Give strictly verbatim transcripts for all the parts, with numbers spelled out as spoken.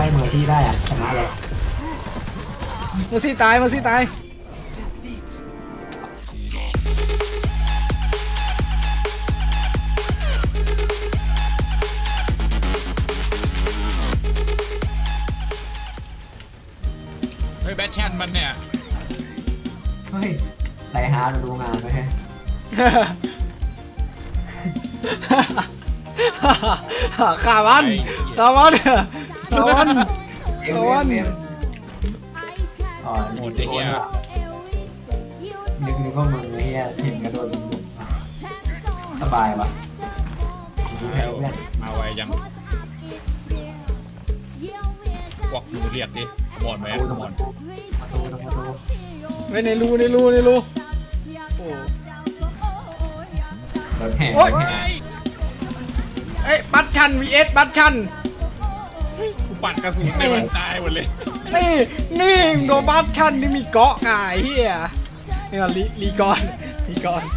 ล่เมอร์ที่ได้อะชนะเลยเมอร์ซี่ตายเมอร์ซี่ตายเฮ้ยแบทแชนมันเนี่ยเฮ้ยไรฮาร์ดดูงานไหมขาวันขาวันขาวันขาวันอ๋อหมดเฮียนึกนึกว่ามึงเฮียเห็นกระโดดลุกสบายปะมาไวยังกวักมือเรียกดิบอลแมนบอลไม่ในรูในรูในรูโอ้โอ้ยเอ้ยบัตชัน วี เอส บัตชันกูปัดกระสุนในมันตายหมดเลยนี่นี่โดบัตชันนี่มีเกาะไงเฮียนี่ก็ลีลีกอนลีกอน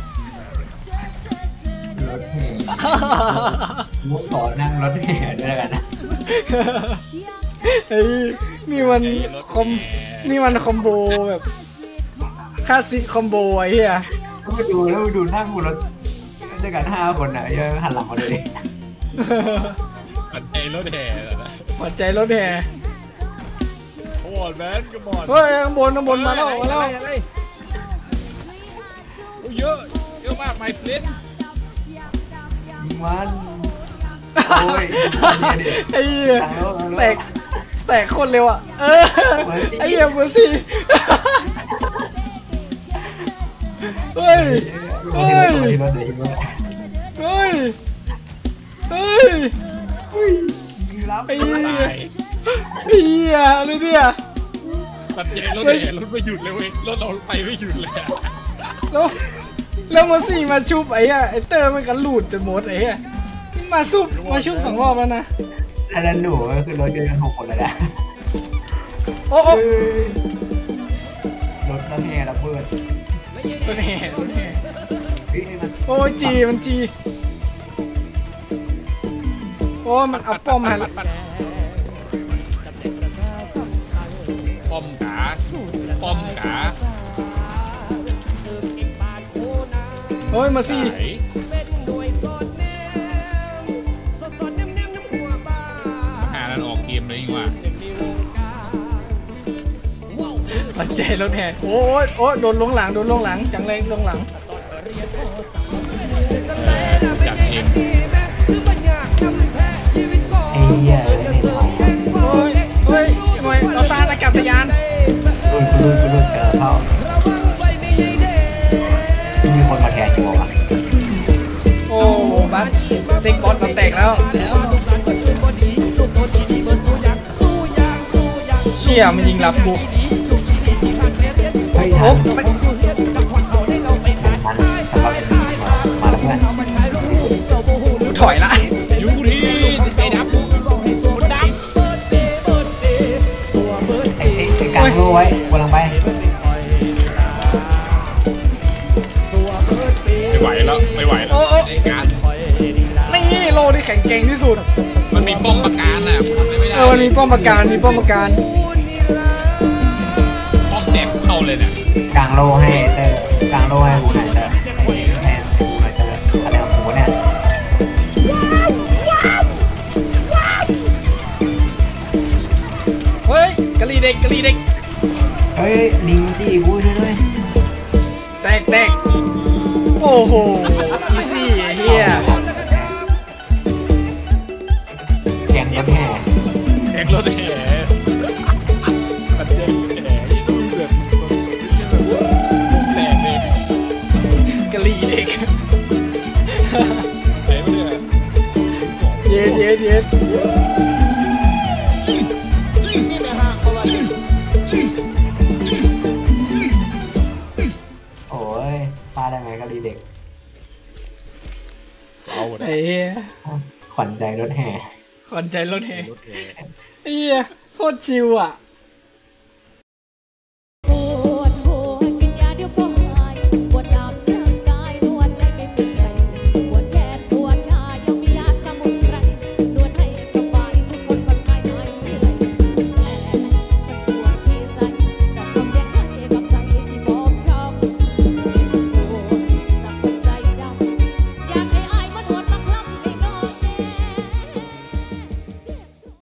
รถแห่มุกขอนั่งรถแห่ด้วยกันนะเฮ้ยนี่มันคอมนี่มันคอมโบแบบคลาสสิกคอมโบไอ้เหี้ยก็ไปดูแล้วไปดูนั่งบนรถด้วยกันห้าคนอ่ะยังหันหลังมาเลยหัวใจรถแห่นะหัวใจรถแห่บอลแมนกับบอลเฮ้ยข้างบนข้างบนมาแล้วมาแล้วเยอะเยอะมากไม่เฟรนยิงมันโอ้ยไอ้เหี้ยแตกแตกคนเร็วอ่ะเออไอ้เหี้ยเบอร์ซี่เฮ้ยเฮ้ยเฮ้ยเฮ้ยไอ้เหี้ยไอ้เหี้ยอะไรเนี่ยตัดใจรถแห่รถไม่หยุดเลยเว้ยรถเราไปไม่หยุดเลยแล้วแล้วมาสี่มาชุบไอ้เหี้ยไอ้เตอร์มันกันหลุดจนหมดไอ้เหี้ยมาชุบมาชุบสองรอบแล้วนะอันนั้นหนูก็คือรถเดินหกคนเลยนะโอ้โอ้รถระแห่ระเบิดรถแห่รถแห่โอ้ยจีมันจีโอ้มันเอาป้อมหันป้อมกาป้อมกาโอ้ยมาสิหานั้นออกเกมเลยยิ่งว่าปัจจัยรถแห่โอ้ยโอ้ยโดนลงหลังโดนลงหลังจังเลยลงหลังจัดเองไอ้เหี้ยโอ้ยโอ้ยหน่วยต่อต้านอากาศยานรุนรุนรุนเจอเขามีคนมาแทนอยู่วะโอ้บัสซิกบอสเราแตกแล้วเชี่ยมันยิงหลับกูโอ้ไม่ถอยละยูทีไอ้ดำคนดำไอ้ไอ้กางรู้ไว้กำลังไปไม่ไหวแล้วไม่ไหวแล้วไอ้การนี่โลที่แข็งเก่งที่สุดมันมีป้อมปราการอ่ะไม่ได้เออมีป้อมปราการมีป้อมปราการป้อมแจกเข้าเลยเนี่ยกางโลให้เตอร์กางโลให้หูหน่อยเตอร์ให้หูหน่อยเตอร์อะไรของหูเนี่ยเฮ้ยกะลีเด็กกะลีเด็กเฮ้ยลิงจี้กูช่วยด้วยแตกแตกโอ้โหอีซี่เฮียแกงรถแห่แกงรถแห่ปัดเจงแห่ยี่ดูเดือดแตกเลยกะลีเด็กไหนวะเนี่ยเย็ดเย็ดเย็ดโอ้ยปลาได้ไหมกะลีเด็กเอาหมดไอ้เหี้ยขวัญใจรถแห่ขวัญใจรถแห่ไอ้เหี้ยโคตรชิวอ่ะ